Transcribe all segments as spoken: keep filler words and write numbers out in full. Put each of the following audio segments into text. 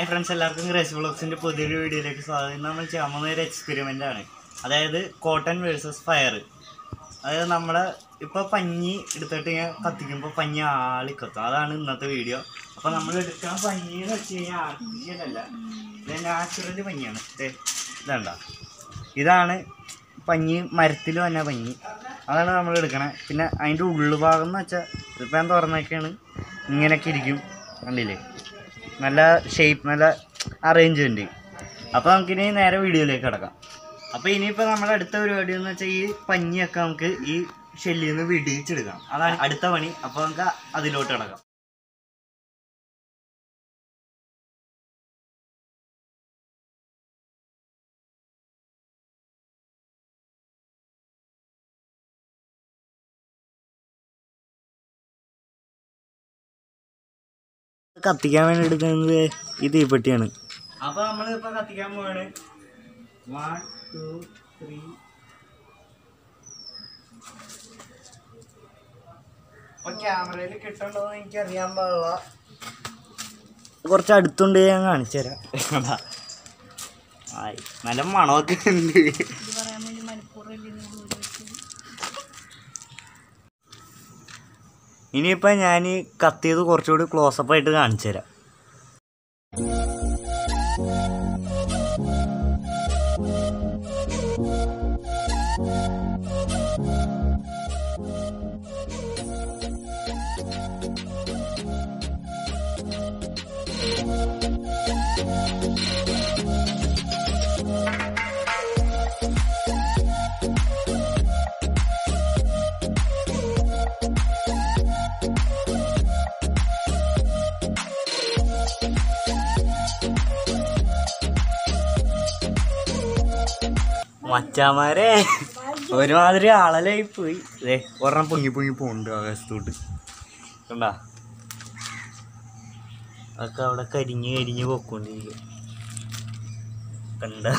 Hi friends, എല്ലാവർക്കും Grace വ്ളോഗ്സിൻ്റെ പുതിയൊരു വീഡിയോയിലേക്ക് സ്വാഗതം. നമ്മൾ ചെയ്യാൻ പോകുന്ന ഒരു എക്സ്പെരിമെൻ്റ് ആണ്, അതായത് കോട്ടൺ വേഴ്സസ് ഫയർ. അതായത് നമ്മളെ ഇപ്പോൾ പഞ്ഞി എടുത്തിട്ട് ഇങ്ങനെ കത്തിക്കുമ്പോൾ പഞ്ഞി ആളി കത്തും. അതാണ് ഇന്നത്തെ വീഡിയോ. അപ്പോൾ നമ്മൾ എടുക്കാൻ പഞ്ഞി എന്ന് വെച്ച് കഴിഞ്ഞാൽ ആർട്ടിഫിഷ്യൽ അല്ല, ഇത് നാച്ചുറൽ പഞ്ഞിയാണ്. ഇതണ്ട, ഇതാണ് പഞ്ഞി, മരത്തിൽ വന്ന പഞ്ഞി, അതാണ് നമ്മൾ എടുക്കണേ. പിന്നെ അതിൻ്റെ ഉള്ളുഭാഗം എന്ന് വെച്ചാൽ ഇതിപ്പോൾ ഞാൻ തുറന്നൊക്കെയാണ്, ഇങ്ങനെയൊക്കെ ഇരിക്കും, കണ്ടില്ലേ? നല്ല ഷേപ്പ്, നല്ല അറേഞ്ച്മെൻറ്റ്. അപ്പോൾ നമുക്കിനി നേരെ വീഡിയോയിലേക്ക് കിടക്കാം. അപ്പോൾ ഇനിയിപ്പോൾ നമ്മുടെ അടുത്ത പരിപാടി എന്ന് വെച്ചാൽ ഈ പഞ്ഞിയൊക്കെ നമുക്ക് ഈ ഷെല്ലിൽ നിന്ന് വിടിയിച്ചെടുക്കാം. അതാണ് അടുത്ത പണി. അപ്പോൾ നമുക്ക് അതിലോട്ട് കിടക്കാം. കത്തിക്കാൻ വേണ്ടി എടുക്കുന്നത് ഈ തീപ്പെട്ടിയാണ്. അപ്പോൾ നമ്മൾ ഇപ്പോൾ കത്തിക്കാൻ പോവാണ്. One two three. അപ്പോൾ ക്യാമറയിൽ കിട്ടണ്ടോ എന്ന് എനിക്കറിയാൻ പാടില്ല, കുറച്ച് അടുത്തുണ്ട്, ഞാൻ കാണിച്ചു തരാം. ആയി നല്ല മണമൊക്കെ ഉണ്ട്. ഇനിയിപ്പോൾ ഞാൻ കത്തിയത് കുറച്ചുകൂടി ക്ലോസപ്പായിട്ട് കാണിച്ചു തരാം. മച്ചാമാരെ ഒരുമാതിരി ആളലായി പോയി. അതെ, ഒരെണ്ണം പൊങ്ങി പൊങ്ങി പോണ്ട് ആകാശത്തോട്ട്, കണ്ടാ? അതൊക്കെ അവിടെ കരിഞ്ഞ് കരിഞ്ഞ് പൊക്കോണ്ടിരിക്കുക, കണ്ട?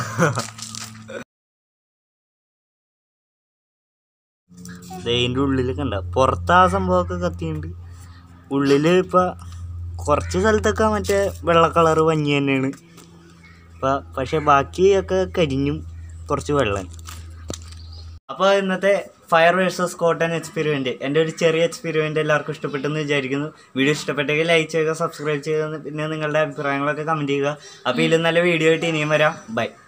ഇതിൻ്റെ ഉള്ളിൽ കണ്ട, പുറത്ത് ആ സംഭവമൊക്കെ കത്തിയുണ്ട്, ഉള്ളിൽ ഇപ്പം കുറച്ച് സ്ഥലത്തൊക്കെ മറ്റേ വെള്ള കളറ് പഞ്ഞി തന്നെയാണ്. ഇപ്പം പക്ഷെ ബാക്കിയൊക്കെ കരിഞ്ഞും കുറച്ച് വെള്ളം. അപ്പോൾ ഇന്നത്തെ ഫയർ വേഴ്സസ് കോട്ടൺ എക്സ്പെരിമെൻറ്റ്, എൻ്റെ ഒരു ചെറിയ എക്സ്പെരിമെൻറ്റ് എല്ലാവർക്കും ഇഷ്ടപ്പെട്ടെന്ന് വിചാരിക്കുന്നു. വീഡിയോ ഇഷ്ടപ്പെട്ടെങ്കിൽ ലൈക്ക് ചെയ്യുക, സബ്സ്ക്രൈബ് ചെയ്യുക, പിന്നെ നിങ്ങളുടെ അഭിപ്രായങ്ങളൊക്കെ കമൻറ്റ് ചെയ്യുക. അപ്പോൾ ഇതിൽ നല്ല വീഡിയോ ആയിട്ട് ഇനിയും വരാം. ബൈ.